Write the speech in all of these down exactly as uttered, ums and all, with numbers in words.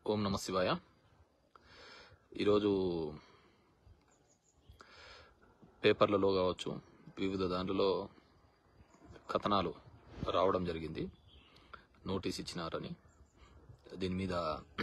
ఓం నమ శివాయ. ఈరోజు పేపర్లలో కావచ్చు, వివిధ దాంట్లో కథనాలు రావడం జరిగింది. నోటీస్ ఇచ్చినారని దీని మీద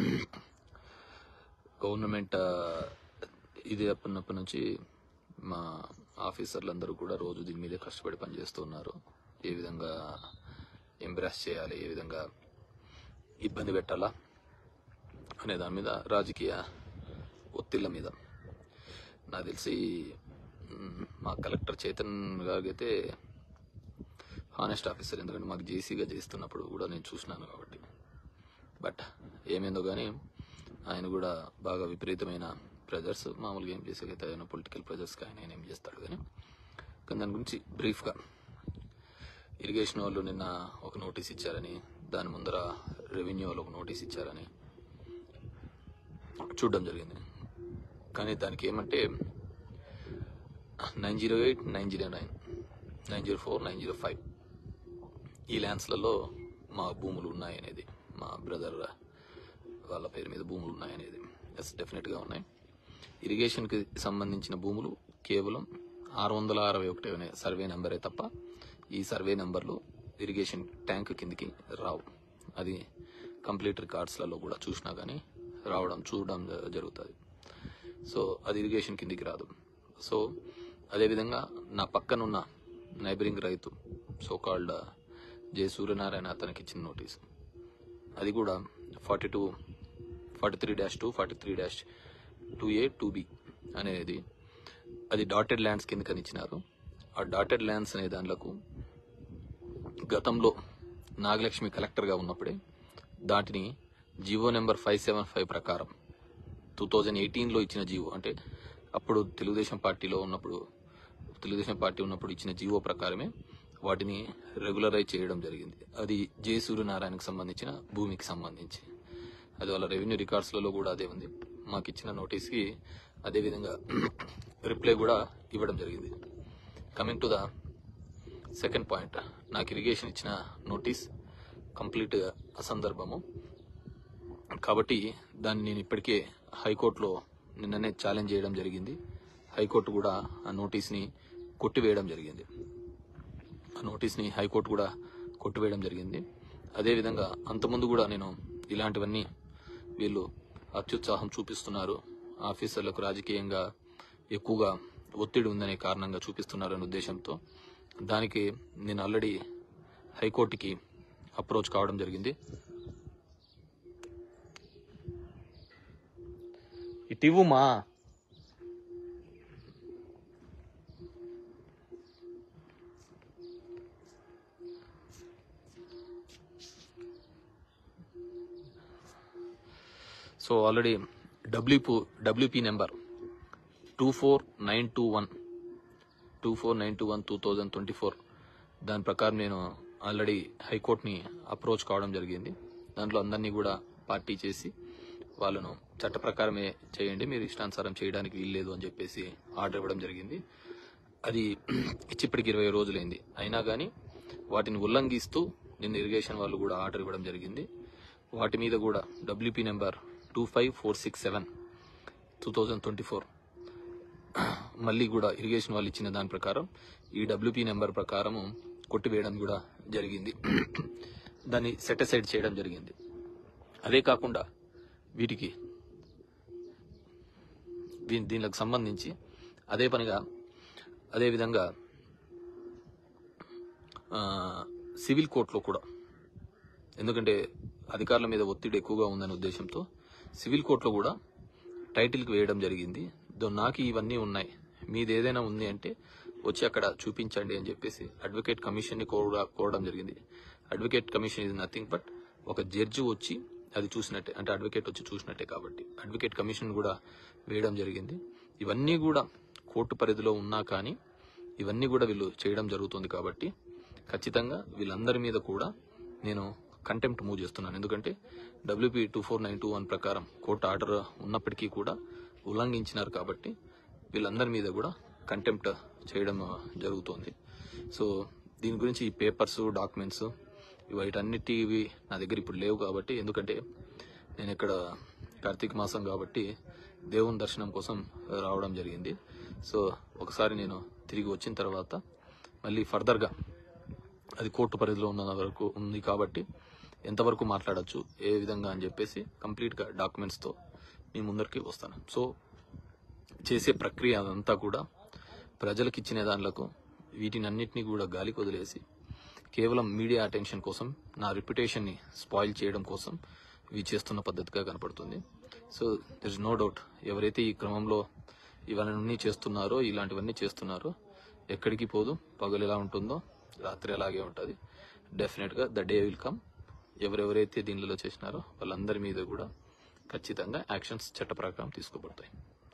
గవర్నమెంట్ ఇది అప్పటినప్పటి నుంచి మా ఆఫీసర్లందరూ కూడా రోజు దీని మీదే కష్టపడి పనిచేస్తున్నారు. ఏ విధంగా ఎంబ్రాస్ చేయాలి, ఏ విధంగా ఇబ్బంది పెట్టాలా అనే దాని మీద, రాజకీయ ఒత్తిళ్ల మీద. నాకు తెలిసి మా కలెక్టర్ చేతన్ గారైతే హానెస్ట్ ఆఫీసర్, ఎందుకంటే మాకు జేసీగా చేస్తున్నప్పుడు కూడా నేను చూసినాను కాబట్టి. బట్ ఏమైందో కానీ ఆయన కూడా బాగా విపరీతమైన ప్రెజర్స్, మామూలుగా ఏం చేసేకైతే ఆయన పొలిటికల్ ప్రెజర్స్కి ఆయన ఏం చేస్తాడు కానీ. కానీ దాని గురించి బ్రీఫ్గా, ఇరిగేషన్ వాళ్ళు నిన్న ఒక నోటీస్ ఇచ్చారని, దాని ముందర రెవెన్యూ వాళ్ళు ఒక నోటీస్ ఇచ్చారని చూడడం జరిగింది. కానీ దానికి ఏమంటే nine zero eight nine zero nine nine zero four nine zero five ఈ ల్యాండ్స్లలో మా భూములు ఉన్నాయనేది, మా బ్రదర్ వాళ్ళ పేరు మీద భూములు ఉన్నాయనేది ఎస్ డెఫినెట్గా ఉన్నాయి. ఇరిగేషన్కి సంబంధించిన భూములు కేవలం ఆరు వందల అరవై ఒకటి అనే సర్వే నెంబరే తప్ప ఈ సర్వే నెంబర్లు ఇరిగేషన్ ట్యాంక్ కిందికి రావు. అది కంప్లీట్ రికార్డ్స్లలో కూడా చూసినా కానీ రావడం చూడడం జరుగుతుంది. సో అది ఇరిగేషన్ కిందికి రాదు. సో అదేవిధంగా నా పక్కనున్న నైబరింగ్ రైతు సో కాల్డ్ జే సూర్యనారాయణ, అతనికి ఇచ్చిన నోటీసు అది కూడా forty two forty three dash two forty three dash two A two B అనేది, అది డాటెడ్ ల్యాండ్స్ కిందకని ఇచ్చినారు. ఆ డాటెడ్ ల్యాండ్స్ అనే దాంట్లకు గతంలో నాగలక్ష్మి కలెక్టర్గా ఉన్నప్పుడే దాటిని GO number five seven five ప్రకారం టూ థౌజండ్ ఎయిటీన్లో ఇచ్చిన జీవో, అంటే అప్పుడు తెలుగుదేశం పార్టీలో ఉన్నప్పుడు తెలుగుదేశం పార్టీ ఉన్నప్పుడు ఇచ్చిన జీవో ప్రకారమే వాటిని రెగ్యులరైజ్ చేయడం జరిగింది. అది జే సూర్యనారాయణకు సంబంధించిన భూమికి సంబంధించి. అది వాళ్ళ రెవెన్యూ రికార్డ్స్లలో కూడా అదే ఉంది. మాకు ఇచ్చిన నోటీస్కి అదేవిధంగా రిప్లై కూడా ఇవ్వడం జరిగింది. Coming to the second point, నాకు ఇరిగేషన్ ఇచ్చిన నోటీస్ కంప్లీట్ అసందర్భము కాబట్టి దాన్ని నేను ఇప్పటికే హైకోర్టులో నిన్ననే ఛాలెంజ్ చేయడం జరిగింది. హైకోర్టు కూడా ఆ నోటీస్ని కొట్టివేయడం జరిగింది. ఆ నోటీస్ని హైకోర్టు కూడా కొట్టివేయడం జరిగింది. అదేవిధంగా అంతకుముందు కూడా నేను ఇలాంటివన్నీ వీళ్ళు అత్యుత్సాహం చూపిస్తున్నారు, ఆఫీసర్లకు రాజకీయంగా ఎక్కువగా ఒత్తిడి ఉందనే కారణంగా చూపిస్తున్నారనే ఉద్దేశంతో దానికి నేను ఆల్రెడీ హైకోర్టుకి అప్రోచ్ కావడం జరిగింది. ఇటివుమా so already WP WP number two four nine two one two four nine two one two thousand twenty four దాని ప్రకారం నేను ఆల్రెడీ హైకోర్టుని అప్రోచ్ కావడం జరిగింది. దాంట్లో అందరినీ కూడా పార్టీ చేసి వాళ్ళను చట్ట ప్రకారమే చేయండి, మీరు ఇష్టానుసారం చేయడానికి వీల్లేదు అని చెప్పేసి ఆర్డర్ ఇవ్వడం జరిగింది. అది ఇచ్చి ఇప్పటికి ఇరవై రోజులైంది. అయినా కానీ వాటిని ఉల్లంఘిస్తూ నిన్న ఇరిగేషన్ వాళ్ళు కూడా ఆర్డర్ ఇవ్వడం జరిగింది. వాటి మీద కూడా WP number two five four six seven two thousand twenty four మళ్ళీ కూడా ఇరిగేషన్ వాళ్ళు ఇచ్చిన దాని ప్రకారం ఈ డబ్ల్యూపీ నెంబర్ ప్రకారము కొట్టివేయడం కూడా జరిగింది. దాన్ని సెటిసైడ్ చేయడం జరిగింది. అదే కాకుండా వీటికి దీనికి సంబంధించి అదే పనిగా అదేవిధంగా సివిల్ కోర్టులో కూడా, ఎందుకంటే అధికారుల మీద ఒత్తిడి ఎక్కువగా ఉందనే ఉద్దేశంతో సివిల్ కోర్టులో కూడా టైటిల్కి వేయడం జరిగింది. నాకు ఇవన్నీ ఉన్నాయి, మీది ఏదైనా ఉంది అంటే వచ్చి అక్కడ చూపించండి అని చెప్పేసి అడ్వకేట్ కమిషన్ని కూడా కోరడం జరిగింది. అడ్వకేట్ కమిషన్ ఇది నథింగ్ బట్ ఒక జడ్జి వచ్చి అది చూసినట్టే, అంటే అడ్వకేట్ వచ్చి చూసినట్టే కాబట్టి అడ్వకేట్ కమిషన్ కూడా వేయడం జరిగింది. ఇవన్నీ కూడా కోర్టు పరిధిలో ఉన్నా కానీ ఇవన్నీ కూడా వీళ్ళు చేయడం జరుగుతుంది కాబట్టి ఖచ్చితంగా వీళ్ళందరి మీద కూడా నేను కంటెంప్ట్ మూవ్ చేస్తున్నాను. ఎందుకంటే WP two four nine two one ప్రకారం కోర్టు ఆర్డర్ ఉన్నప్పటికీ కూడా ఉల్లంఘించినారు కాబట్టి వీళ్ళందరి మీద కూడా కంటెంప్ట్ చేయడం జరుగుతుంది. సో దీని గురించి ఈ పేపర్స్, డాక్యుమెంట్స్ వీటన్నిటివి నా దగ్గర ఇప్పుడు లేవు కాబట్టి, ఎందుకంటే నేను ఇక్కడ కార్తీక మాసం కాబట్టి దేవుని దర్శనం కోసం రావడం జరిగింది. సో ఒకసారి నేను తిరిగి వచ్చిన తర్వాత మళ్ళీ ఫర్దర్గా అది కోర్టు పరిధిలో ఉన్న వరకు ఉంది కాబట్టి ఎంతవరకు మాట్లాడచ్చు, ఏ విధంగా అని చెప్పేసి కంప్లీట్గా డాక్యుమెంట్స్తో మీ ముందరికి వస్తాను. సో చేసే ప్రక్రియ అదంతా కూడా ప్రజలకు ఇచ్చిన దానిలకు వీటినన్నిటినీ కూడా గాలికి వదిలేసి కేవలం మీడియా అటెన్షన్ కోసం, నా రిప్యుటేషన్ని స్పాయిల్ చేయడం కోసం ఇవి చేస్తున్న పద్ధతిగా కనపడుతుంది. So there is no doubt, ఎవరైతే ఈ క్రమంలో ఇవన్నీ చేస్తున్నారో, ఇలాంటివన్నీ చేస్తున్నారో ఎక్కడికి పోదు. పగలు ఎలా ఉంటుందో రాత్రి అలాగే ఉంటుంది. డెఫినెట్గా ద డే విల్ కమ్. ఎవరెవరైతే దీనిలో చేసినారో వాళ్ళందరి మీద కూడా ఖచ్చితంగా యాక్షన్స్ చట్ట ప్రకారం తీసుకోబడతాయి.